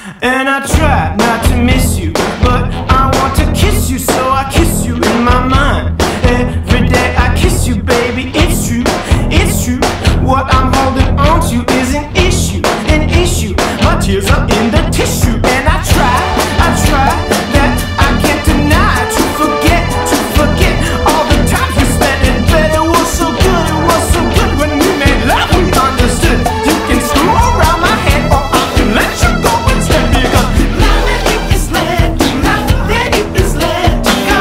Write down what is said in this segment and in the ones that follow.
And I try not to miss you, but I want to kiss you, so I kiss you in my mind. Every day I kiss you, baby, it's true, it's true. What I'm holding on to is an issue, an issue. My tears are in the tissue, and I try that I can't deny to forget all the time we spent in bed. It was so good when we made love, we understood. You can screw around my head, or I can let you go instead, because loving you is let you, loving you is let you go.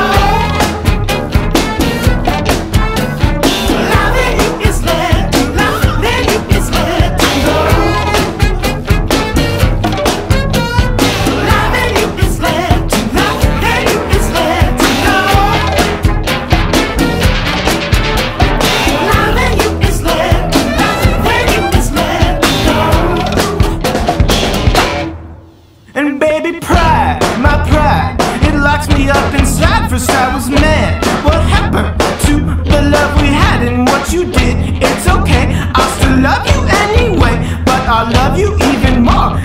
Loving you is let you, loving you is let you go. Loving you is let you, loving you is let you go. Loving you is let you, loving you is let you go. And baby, pride, my pride, it locks me up inside. First I was mad, what happened to the love we had? And what you did, it's okay, I'll still love you anyway. But I love you even more